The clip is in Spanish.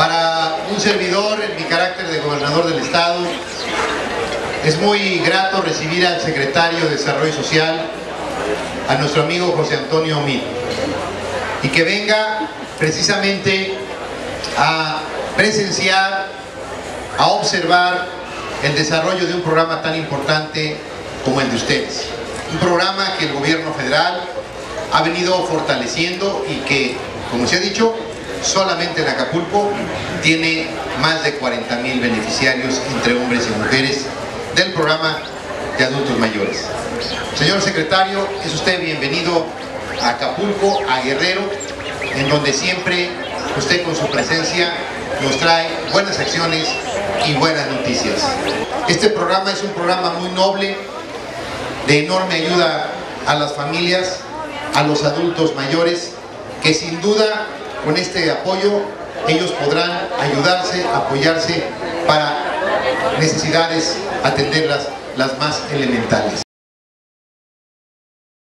Para un servidor, en mi carácter de gobernador del estado, es muy grato recibir al secretario de Desarrollo Social, a nuestro amigo José Antonio Omid, y que venga precisamente a presenciar, a observar el desarrollo de un programa tan importante como el de ustedes. Un programa que el gobierno federal ha venido fortaleciendo y que, como se ha dicho, solamente en Acapulco tiene más de 40,000 beneficiarios entre hombres y mujeres del programa de adultos mayores. Señor secretario, es usted bienvenido a Acapulco, a Guerrero, en donde siempre usted con su presencia nos trae buenas acciones y buenas noticias. Este programa es un programa muy noble, de enorme ayuda a las familias, a los adultos mayores, que sin duda con este apoyo ellos podrán ayudarse, apoyarse para necesidades, atenderlas las más elementales.